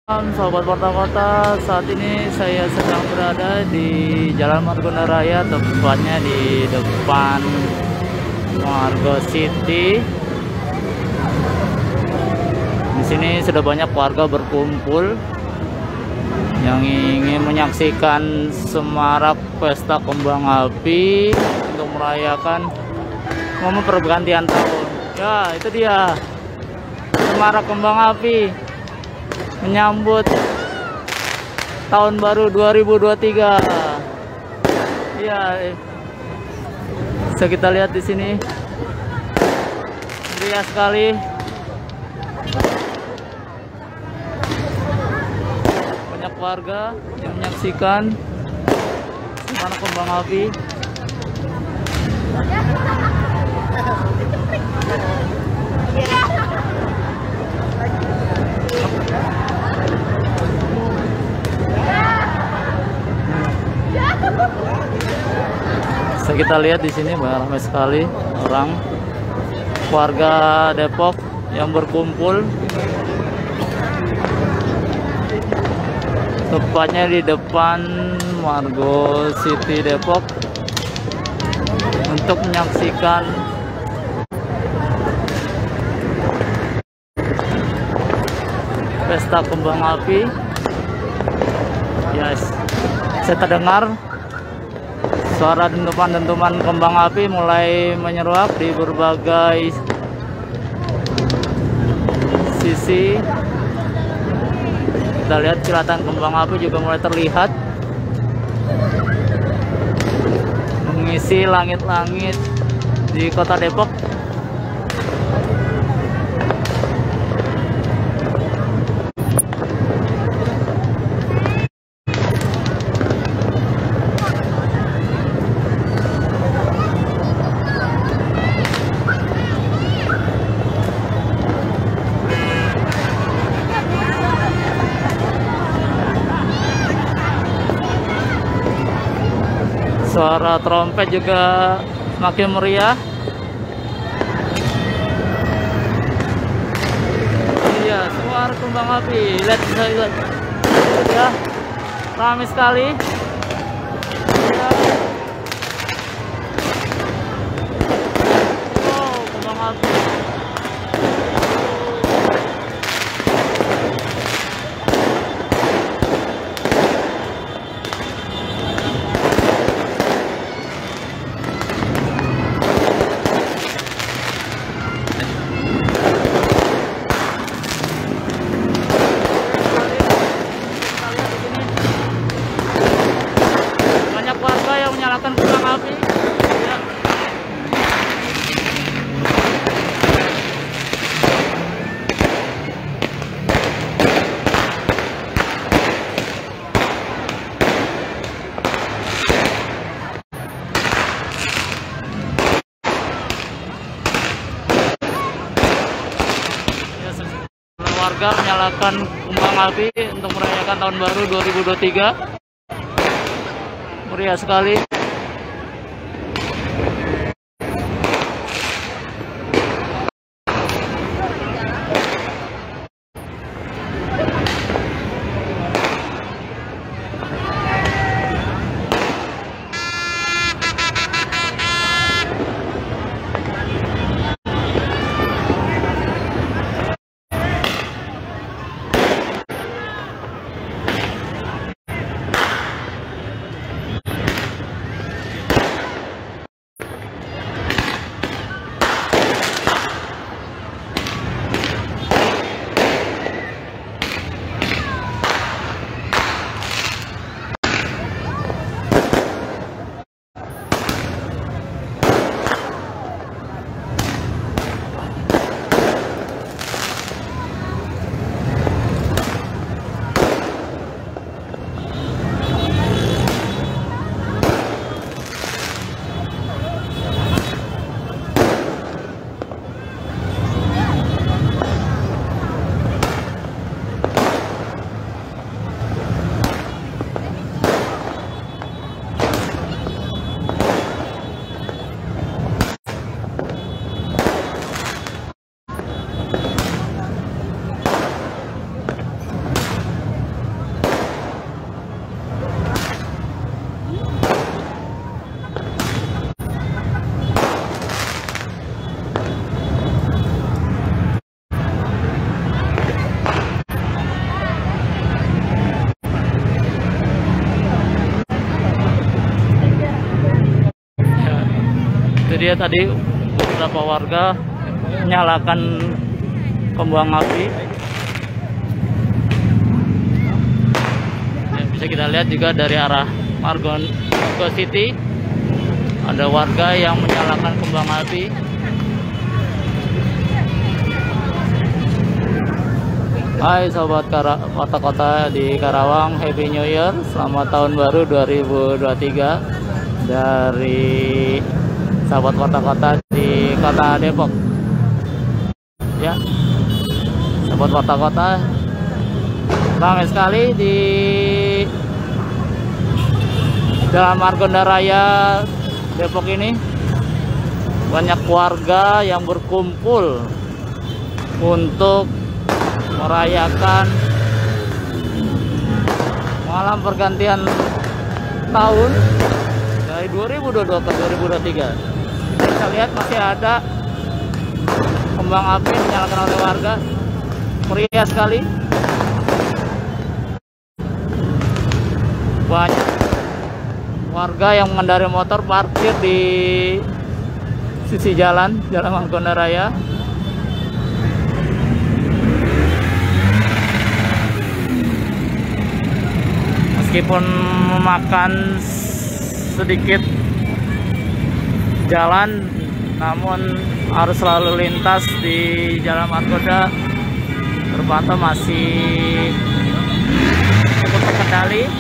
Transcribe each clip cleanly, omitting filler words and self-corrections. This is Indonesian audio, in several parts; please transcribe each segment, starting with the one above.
Sobat Porta Kota, saat ini saya sedang berada di Jalan Margonda Raya, tepatnya di depan Margo City. Di sini sudah banyak warga berkumpul yang ingin menyaksikan semarak pesta kembang api untuk merayakan momen pergantian tahun. Ya, itu dia semarak kembang api menyambut tahun baru 2023. Iya, bisa kita lihat di sini meriah sekali. Banyak warga yang menyaksikan semarak kembang api. Bisa kita lihat di sini ramai sekali orang warga Depok yang berkumpul, tepatnya di depan Margo City Depok untuk menyaksikan pesta kembang api. Yes, saya terdengar suara dentuman kembang api mulai menyeruak di berbagai sisi. Kita lihat kilatan kembang api juga mulai terlihat mengisi langit-langit di kota Depok. Suara trompet juga semakin meriah. Iya, suara kembang api. Lihat, bisa lihat. Ya, ramai sekali. Ya. Wow, kembang api. Warga yang menyalakan kembang api. Ya. Warga menyalakan kembang api untuk merayakan tahun baru 2023. Meriah sekali. dia tadi beberapa warga menyalakan kembang api. Ya, bisa kita lihat juga dari arah Margo City ada warga yang menyalakan kembang api. Hai sobat kota-kota di Karawang, Happy New Year, selamat tahun baru 2023 dari sahabat kota-kota di kota Depok. Ya, sahabat kota-kota, ramai sekali di Jalan Margonda Raya Depok ini. Banyak warga yang berkumpul untuk merayakan malam pergantian tahun dari 2022 ke 2023. Kita lihat masih ada kembang api dinyalakan oleh warga, meriah sekali. Banyak warga yang mengendarai motor parkir di sisi Jalan Margonda Raya. Meskipun memakan sedikit jalan, namun arus lalu lintas di Jalan Margonda terpantau masih cukup terkendali.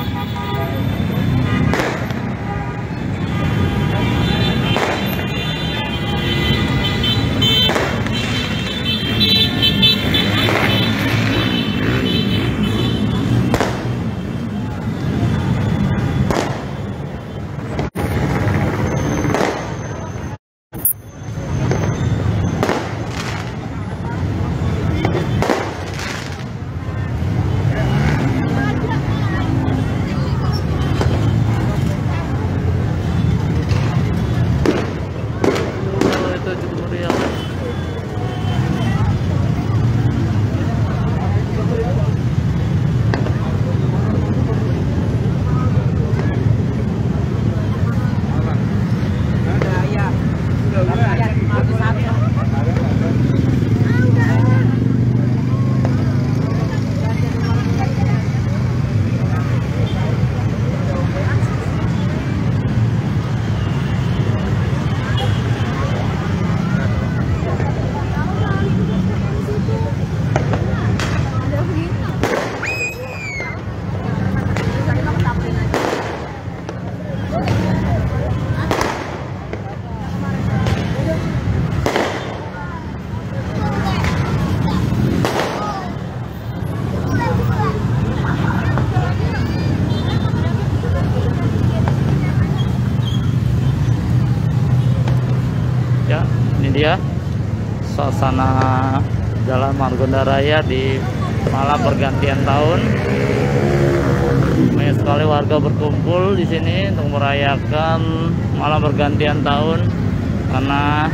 Ya, ini dia suasana Jalan Margonda Raya di malam pergantian tahun. Banyak sekali warga berkumpul di sini untuk merayakan malam pergantian tahun karena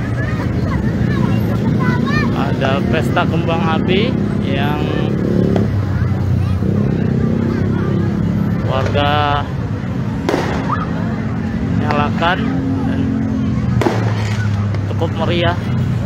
ada pesta kembang api yang warga nyalakan dan cukup meriah.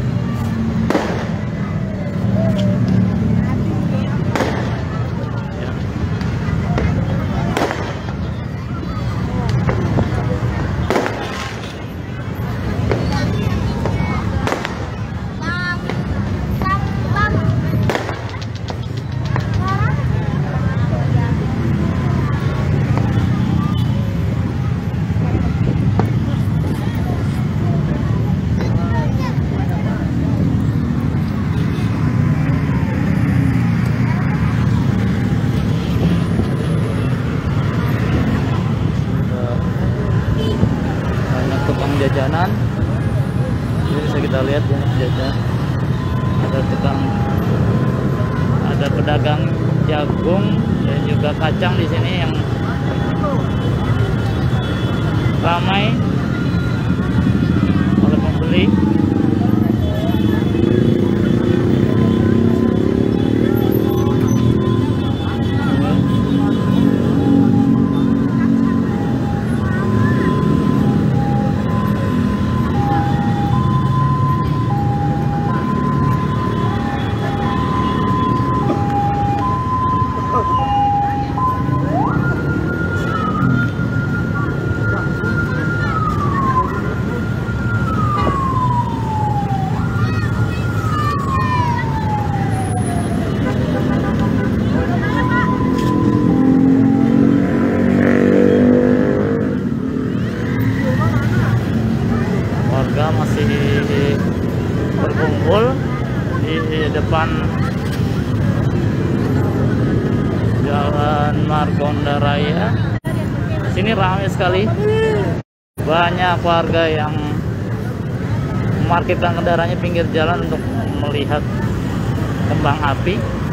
Jajanan ini bisa kita lihat ya, jajan ada tukang, ada pedagang jagung dan juga kacang di sini yang ramai oleh pembeli. Margonda Raya. Sini ramai sekali. Banyak warga yang memarkirkan kendaraannya pinggir jalan untuk melihat kembang api.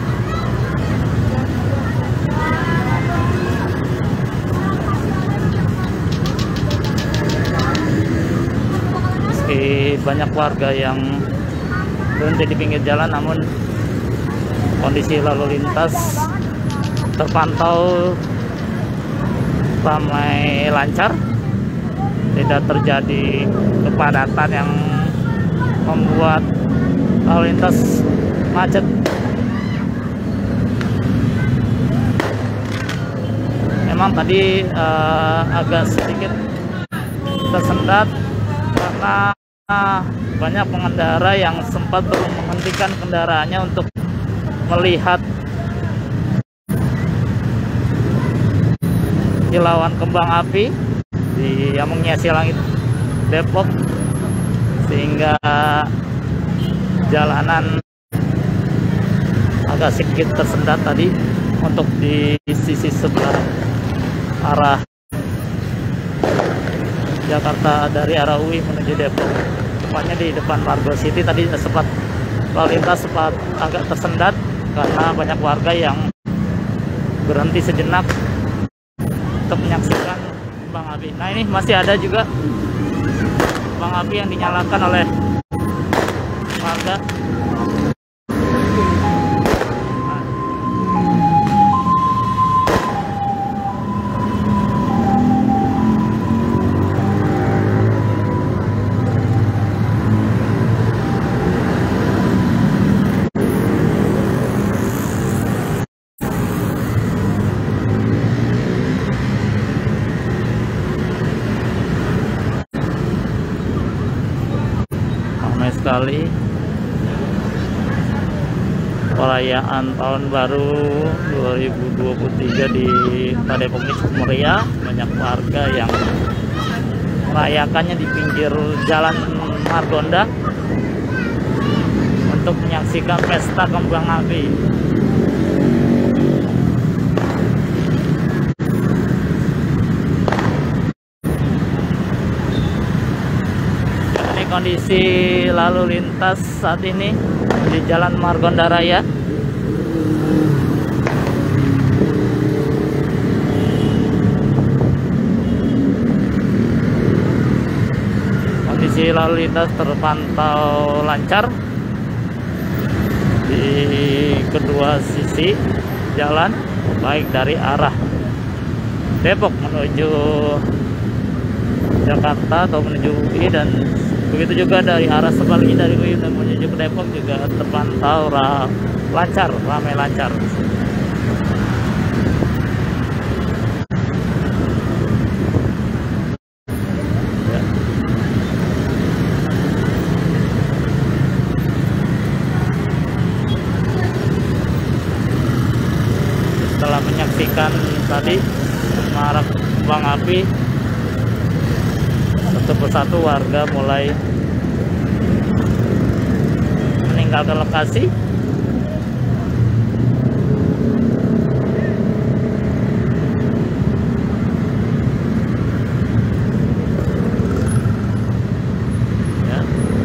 Meski banyak warga yang berhenti di pinggir jalan, namun kondisi lalu lintas terpantau ramai lancar, tidak terjadi kepadatan yang membuat lalu lintas macet. Memang tadi agak sedikit tersendat karena banyak pengendara yang sempat belum menghentikan kendaraannya untuk melihat kilauan kembang api yang menghiasi langit Depok, sehingga jalanan agak sedikit tersendat tadi untuk di sisi sebelah arah Jakarta dari arah UI menuju Depok, tepatnya di depan Margo City. Tadi sempat lalu lintas sempat agak tersendat karena banyak warga yang berhenti sejenak untuk menyaksikan kembang api. Nah, ini masih ada juga kembang api yang dinyalakan oleh warga. Sekali perayaan tahun baru 2023 di Depok ini cukup meriah. Banyak warga yang merayakannya di pinggir jalan Margonda untuk menyaksikan pesta kembang api. Kondisi lalu lintas saat ini di Jalan Margonda Raya. Kondisi lalu lintas terpantau lancar di kedua sisi jalan, baik dari arah Depok menuju Jakarta atau menuju UI, dan begitu juga dari arah sebaliknya dari UI dan menuju ke Depok juga terpantau lancar, ramai lancar. Ya. Setelah menyaksikan tadi marak kembang api, satu persatu warga mulai meninggalkan lokasi. Ya.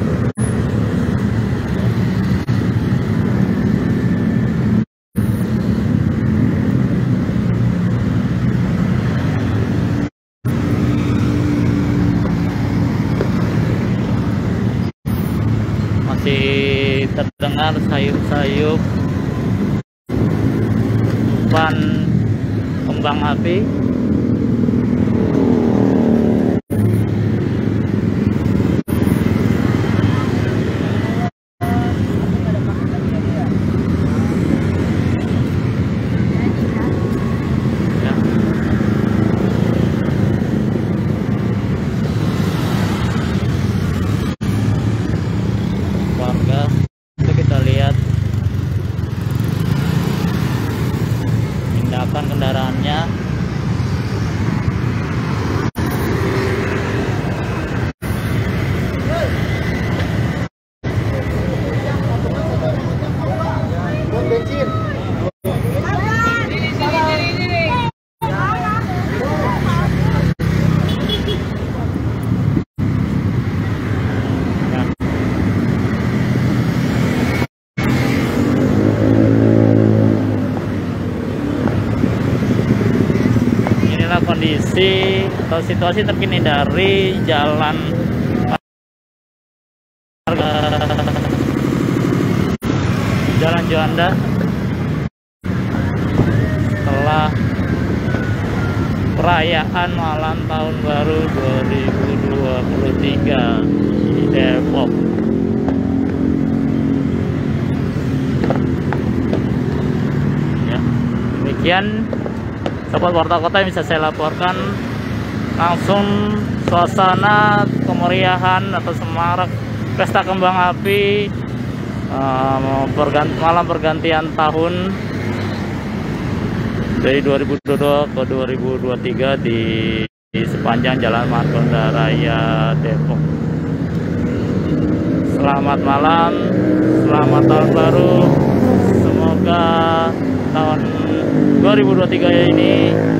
Masih terdengar sayup-sayup ban kembang api. Ya. Warga, itu kita lihat tindakan kendaraannya. inilah kondisi atau situasi terkini dari Jalan Juanda setelah perayaan malam tahun baru 2023 di Depok. Ya, demikian sobat Warta Kota yang bisa saya laporkan langsung suasana kemeriahan atau semarak pesta kembang api malam pergantian tahun dari 2022 ke 2023 di sepanjang Jalan Margonda Raya Depok. Selamat malam, selamat tahun baru. Semoga tahun 2023 ini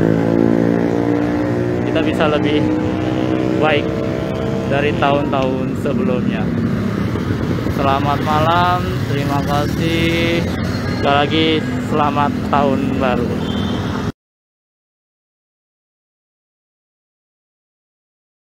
kita bisa lebih baik dari tahun-tahun sebelumnya. Selamat malam, terima kasih. Sekali lagi selamat tahun baru.